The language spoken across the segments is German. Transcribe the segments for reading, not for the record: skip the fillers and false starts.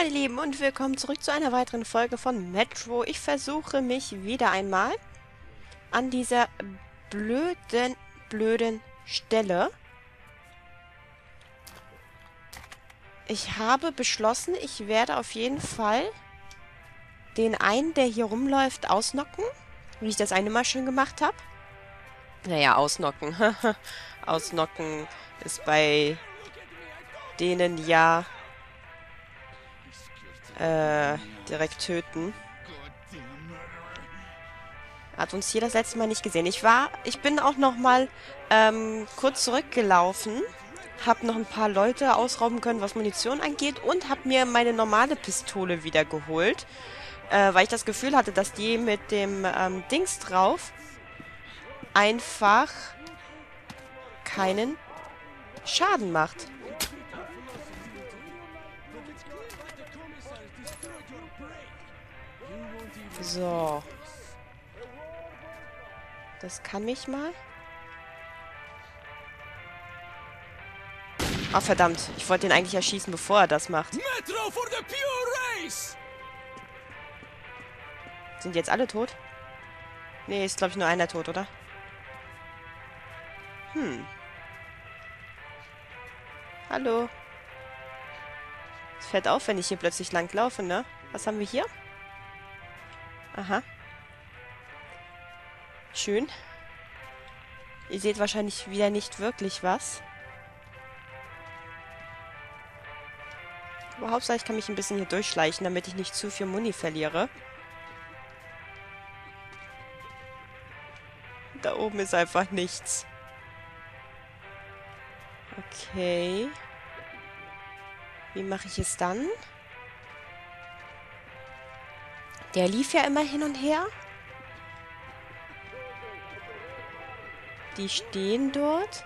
meine Lieben, und willkommen zurück zu einer weiteren Folge von Metro. Ich versuche mich wieder einmal an dieser blöden Stelle. Ich habe beschlossen, ich werde auf jeden Fall den einen, der hier rumläuft, ausnocken. Wie ich das eine Mal schon gemacht habe. Naja, ausnocken. Ausnocken ist bei denen ja direkt töten. Hat uns hier das letzte Mal nicht gesehen. Ich bin auch noch mal kurz zurückgelaufen, habe noch ein paar Leute ausrauben können, was Munition angeht, und habe mir meine normale Pistole wieder geholt, weil ich das Gefühl hatte, dass die mit dem Dings drauf einfach keinen Schaden macht. So. Das kann mich mal. Ah, verdammt. Ich wollte ihn eigentlich erschießen, bevor er das macht. Metro for the pure race! Sind jetzt alle tot? Nee, ist glaube ich nur einer tot, oder? Hallo. Es fällt auf, wenn ich hier plötzlich lang laufe, ne? Was haben wir hier? Aha. Schön. Ihr seht wahrscheinlich wieder nicht wirklich was. Aber Hauptsache, ich kann mich ein bisschen hier durchschleichen, damit ich nicht zu viel Muni verliere. Da oben ist einfach nichts. Okay. Wie mache ich es dann? Der lief ja immer hin und her. Die stehen dort.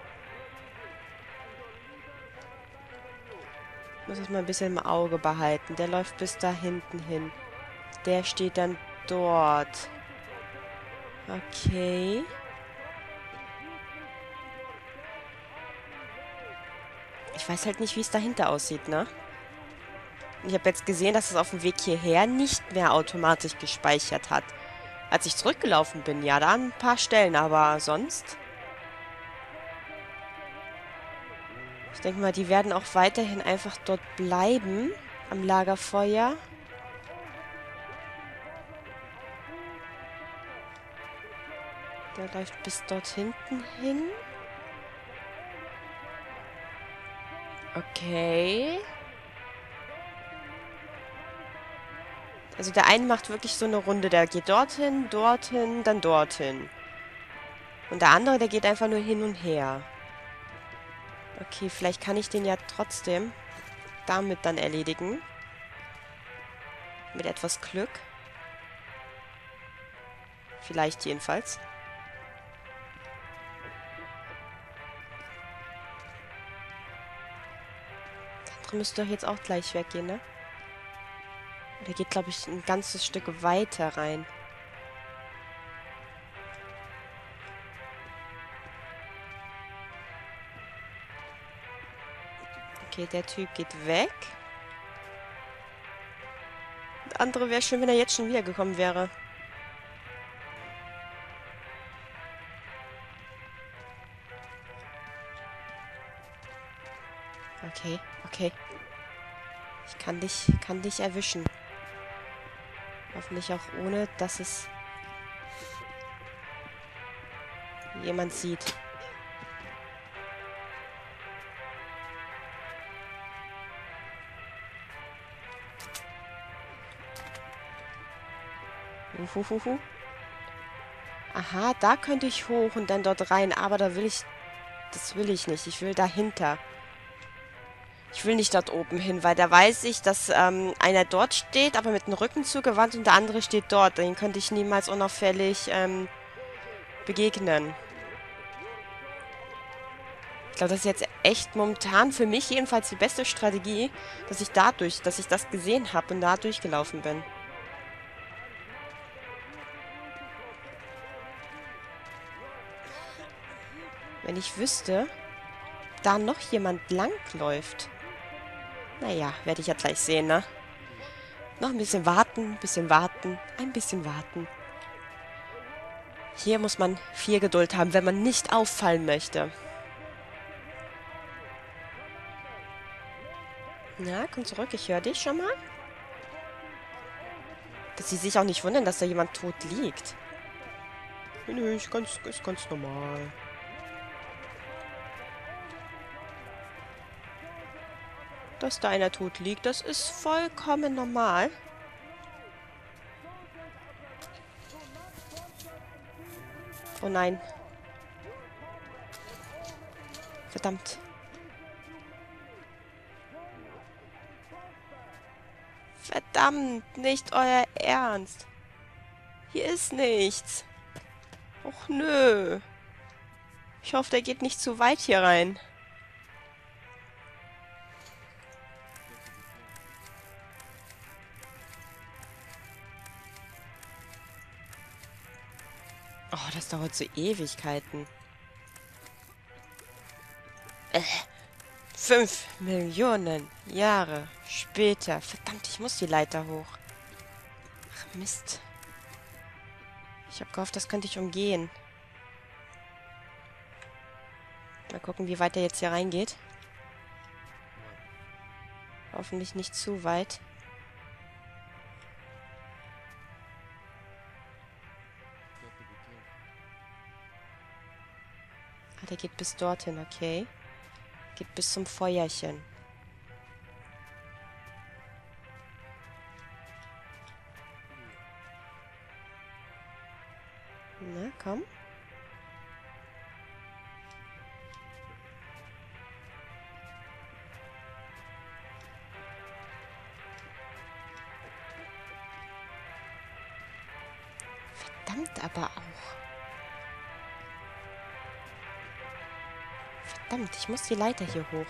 Ich muss das mal ein bisschen im Auge behalten. Der läuft bis da hinten hin. Der steht dann dort. Okay. Ich weiß halt nicht, wie es dahinter aussieht, ne? Ich habe jetzt gesehen, dass es auf dem Weg hierher nicht mehr automatisch gespeichert hat. Als ich zurückgelaufen bin, ja, da an ein paar Stellen, aber sonst... Ich denke mal, die werden auch weiterhin einfach dort bleiben, am Lagerfeuer. Der läuft bis dort hinten hin. Okay. Also der eine macht wirklich so eine Runde. Der geht dorthin, dorthin, dann dorthin. Und der andere, der geht einfach nur hin und her. Okay, vielleicht kann ich den ja trotzdem damit dann erledigen. Mit etwas Glück. Vielleicht jedenfalls. Der andere müsste doch jetzt auch gleich weggehen, ne? Der geht, glaube ich, ein ganzes Stück weiter rein. Okay, der Typ geht weg. Der andere wäre schön, wenn er jetzt schon wiedergekommen wäre. Okay, okay. Ich kann dich erwischen. Hoffentlich auch ohne, dass es jemand sieht. Uhuhuhu. Aha, da könnte ich hoch und dann dort rein, aber da will ich... Das will ich nicht. Ich will dahinter. Ich will nicht dort oben hin, weil da weiß ich, dass einer dort steht, aber mit dem Rücken zugewandt, und der andere steht dort. Den könnte ich niemals unauffällig begegnen. Ich glaube, das ist jetzt echt momentan für mich jedenfalls die beste Strategie, dass ich das gesehen habe und da durchgelaufen bin. Wenn ich wüsste, da noch jemand langläuft. Naja, werde ich ja gleich sehen, ne? Noch ein bisschen warten, ein bisschen warten, ein bisschen warten. Hier muss man viel Geduld haben, wenn man nicht auffallen möchte. Na, komm zurück, ich höre dich schon mal. Dass sie sich auch nicht wundern, dass da jemand tot liegt. Nö, ist ganz normal. Dass da einer tot liegt, das ist vollkommen normal. Oh nein. Verdammt. Verdammt, nicht euer Ernst. Hier ist nichts. Och nö. Ich hoffe, der geht nicht zu weit hier rein. Oh, das dauert so Ewigkeiten. 5 Millionen Jahre später. Verdammt, ich muss die Leiter hoch. Ach, Mist. Ich habe gehofft, das könnte ich umgehen. Mal gucken, wie weit er jetzt hier reingeht. Hoffentlich nicht zu weit. Ah, der geht bis dorthin, okay. Geht bis zum Feuerchen. Na, komm. Verdammt aber auch. Verdammt, ich muss die Leiter hier hoch.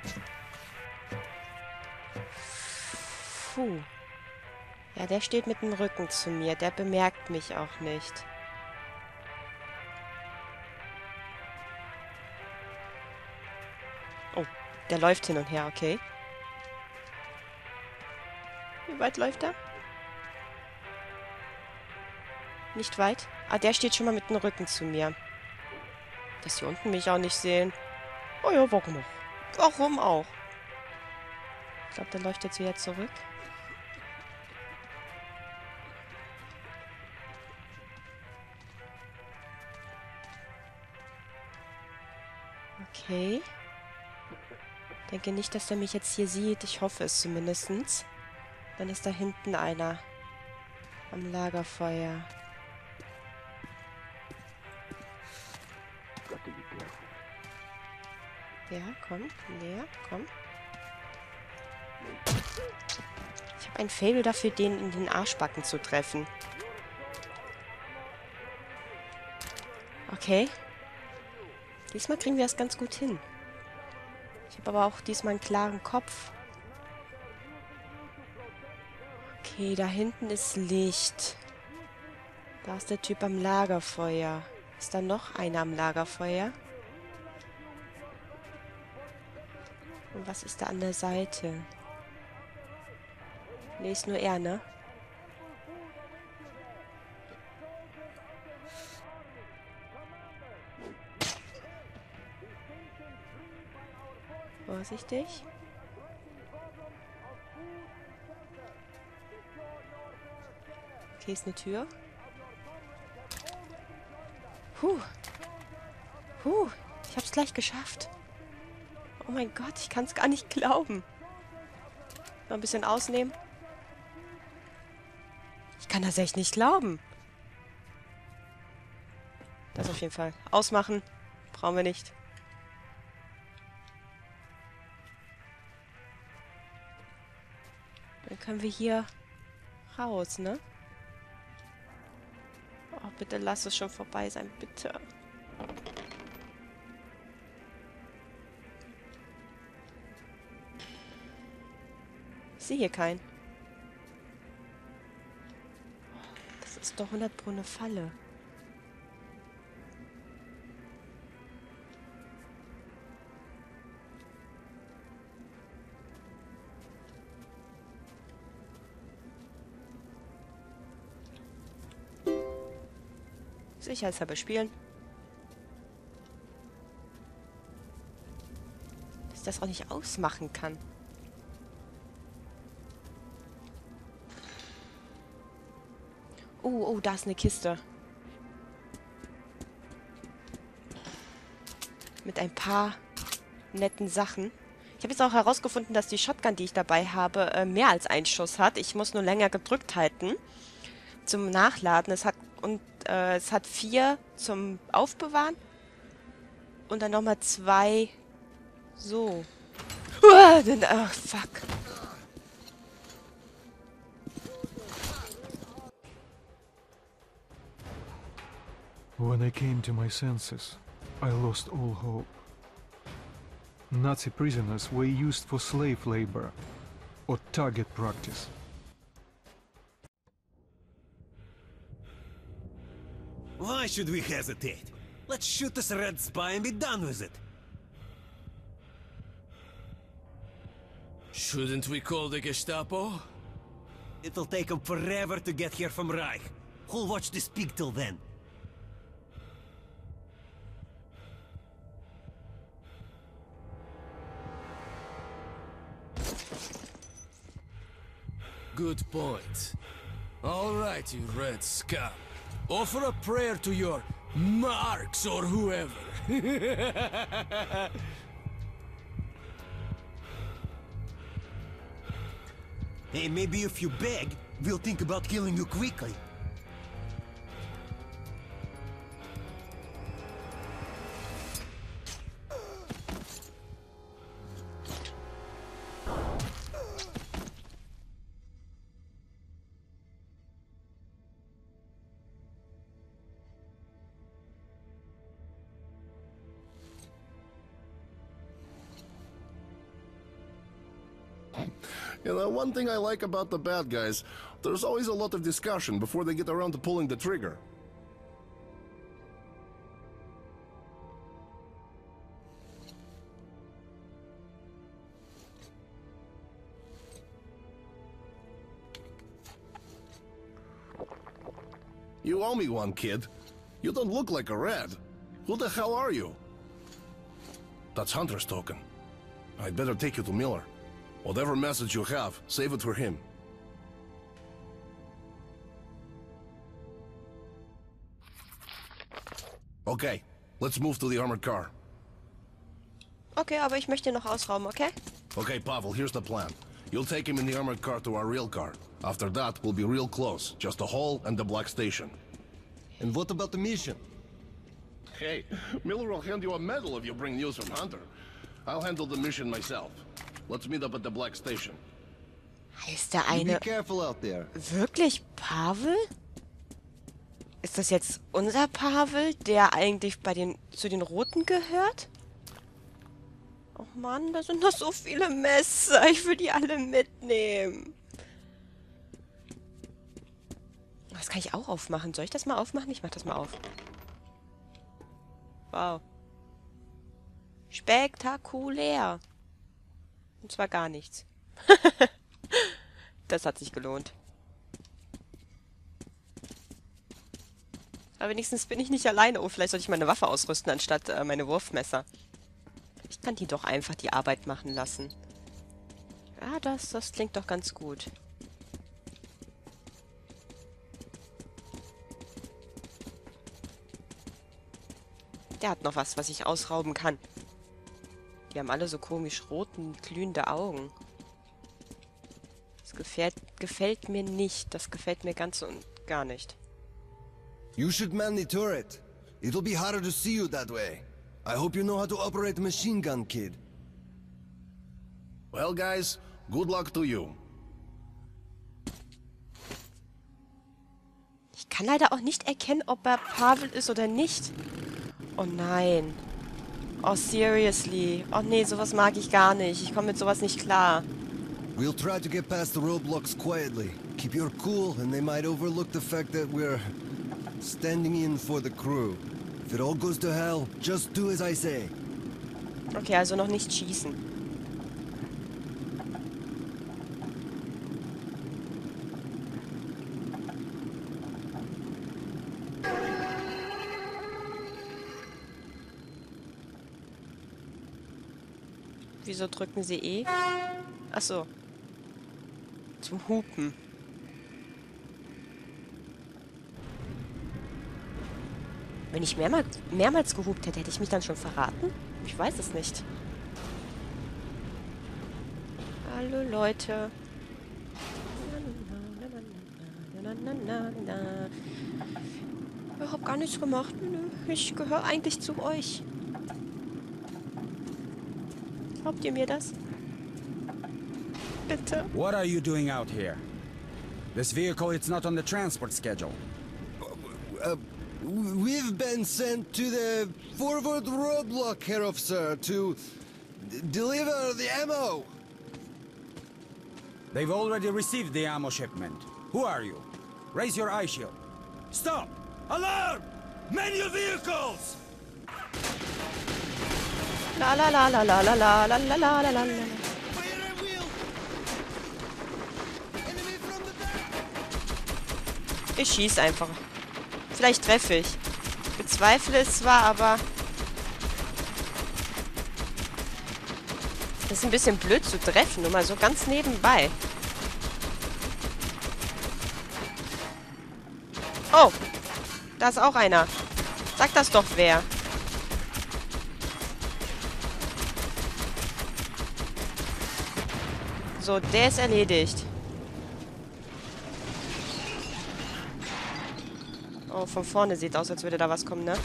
Puh. Ja, der steht mit dem Rücken zu mir. Der bemerkt mich auch nicht. Oh, der läuft hin und her, okay. Wie weit läuft er? Nicht weit? Ah, der steht schon mal mit dem Rücken zu mir. Dass die unten mich auch nicht sehen. Oh ja, warum auch? Warum auch? Ich glaube, der läuft jetzt wieder zurück. Okay. Denke nicht, dass der mich jetzt hier sieht. Ich hoffe es zumindest. Dann ist da hinten einer am Lagerfeuer. Ja, komm. Näher, komm. Ich habe ein Faible dafür, den in den Arschbacken zu treffen. Okay. Diesmal kriegen wir es ganz gut hin. Ich habe aber auch diesmal einen klaren Kopf. Okay, da hinten ist Licht. Da ist der Typ am Lagerfeuer. Ist da noch einer am Lagerfeuer? Und was ist da an der Seite? Nee, ist nur er, ne? Vorsichtig. Okay, ist eine Tür. Ich hab's gleich geschafft. Oh mein Gott, ich kann's gar nicht glauben. Noch ein bisschen ausnehmen. Ich kann das echt nicht glauben. Das auf jeden Fall. Ausmachen. Brauchen wir nicht. Dann können wir hier raus, ne? Oh, bitte lass es schon vorbei sein, bitte. Ich sehe hier keinen. Das ist doch 100 Pro eine Falle. Sicherheitshalber spielen. Dass ich das auch nicht ausmachen kann. Oh, da ist eine Kiste. Mit ein paar netten Sachen. Ich habe jetzt auch herausgefunden, dass die Shotgun, die ich dabei habe, mehr als einen Schuss hat. Ich muss nur länger gedrückt halten zum Nachladen. Es hat 4 zum Aufbewahren und dann nochmal 2 so. Ach, fuck. When I came to my senses, I lost all hope. Nazi prisoners were used for slave labor or target practice. Why should we hesitate? Let's shoot this red spy and be done with it. Shouldn't we call the Gestapo? It'll take them forever to get here from Reich. Who'll watch this pig till then? Good point. All right, you red scum. Offer a prayer to your Marx or whoever. Hey, maybe if you beg, we'll think about killing you quickly. You know, one thing I like about the bad guys, there's always a lot of discussion before they get around to pulling the trigger. You owe me one, kid. You don't look like a red. Who the hell are you? That's Hunter's token. I'd better take you to Miller. Whatever message you have, save it for him. Okay, let's move to the armored car. Okay, aber ich möchte noch ausrauben, okay? Okay, Pavel, here's the plan. You'll take him in the armored car to our real car. After that, we'll be real close. Just the hall and the black station. And what about the mission? Hey, Miller will hand you a medal if you bring news from Hunter. I'll handle the mission myself. Let's meet up at the black station. Heißt der You eine be careful out there. wirklich Pavel? Ist das jetzt unser Pavel, der eigentlich zu den Roten gehört? Oh Mann, da sind noch so viele Messer. Ich will die alle mitnehmen. Das kann ich auch aufmachen. Soll ich das mal aufmachen? Ich mach das mal auf. Wow. Spektakulär. Und zwar gar nichts. Das hat sich gelohnt. Aber wenigstens bin ich nicht alleine. Oh, vielleicht sollte ich meine Waffe ausrüsten, anstatt meine Wurfmesser. Ich kann die doch einfach die Arbeit machen lassen. Ja, das klingt doch ganz gut. Der hat noch was ich ausrauben kann. Die haben alle so komisch roten, glühende Augen. Das gefällt mir nicht. Das gefällt mir ganz und gar nicht. You should man the turret. It'll be harder to see you that way. I hope you know how to operate a machine gun, kid. Well, guys, good luck to you. Ich kann leider auch nicht erkennen, ob er Pavel ist oder nicht. Oh nein. Oh, seriously. Oh nee, sowas mag ich gar nicht. Ich komme mit sowas nicht klar. We'll try to get past the roadblocks quietly. Keep your cool, and they might overlook the fact that we're standing in for the crew. If it all goes to hell, just do as I say. Okay, also noch nicht schießen. Wieso drücken sie E? Ach so. Zum Hupen. Wenn ich mehrmals gehupt hätte, hätte ich mich dann schon verraten? Ich weiß es nicht. Hallo Leute. Ich hab gar nichts gemacht. Ich gehöre eigentlich zu euch. Glaubt ihr mir das? Bitte. What are you doing out here? This vehicle is not on the transport schedule. We've been sent to the forward roadblock, Herr Officer, to deliver the ammo. They've already received the ammo shipment. Who are you? Raise your eye shield. Stop! Alarm! Manual vehicles! La la la la la la la la la la la la. Fire at wheel! Enemy from the back! Ich schieß einfach. Vielleicht treffe ich. Bezweifle es zwar, aber... Das ist ein bisschen blöd zu treffen, nur mal so ganz nebenbei. Oh! Da ist auch einer. Sag das doch wer. So, der ist erledigt. Oh, von vorne sieht aus, als würde da was kommen, ne?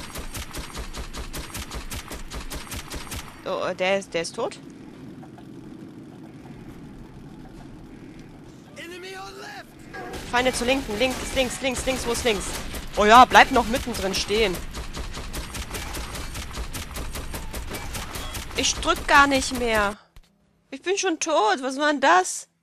Oh, der ist tot? Feinde zur Linken. Links. Wo ist links? Oh ja, bleib noch mittendrin stehen. Ich drück gar nicht mehr. Ich bin schon tot. Was war denn das?